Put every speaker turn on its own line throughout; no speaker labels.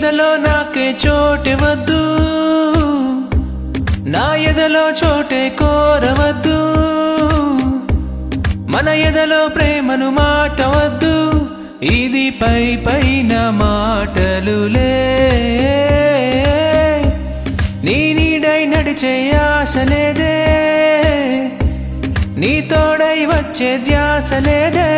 ఎదలో నాకే చోటే వద్దు, నా ఎదలో చోటే కోరవద్దు, మన ఎదలో ప్రేమను మాటవద్దు, ఇది పై పైన మాటలులే. నీ నీడై నడిచే ఆశ లేదే, నీ తోడై వచ్చే ధ్యాస లేదే,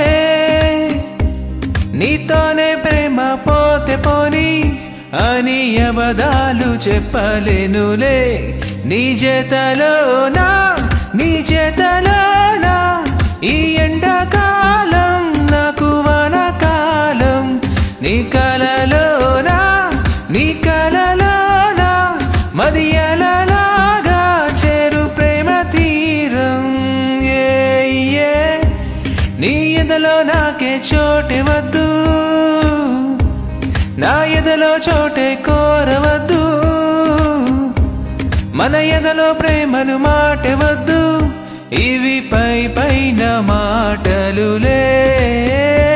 నీతోనే ప్రేమ పోతే పోని అని అబద్ధాలు చెప్పలేనులే. నీ చేతలోనా నీ చేతలోనా ఈ ఎండాకాలం నాకు వానకాలం, నీ కలలోనా నీ కలలోనా మదియలలాగా చేరు ప్రేమ తీరం. నీ ఎదలో నాకే చోటే వద్దు, నా ఎదలో చోటే కోరవద్దు, మన ఎదలో ప్రేమను మాటవద్దు, ఇవి పై పైన మాటలులే.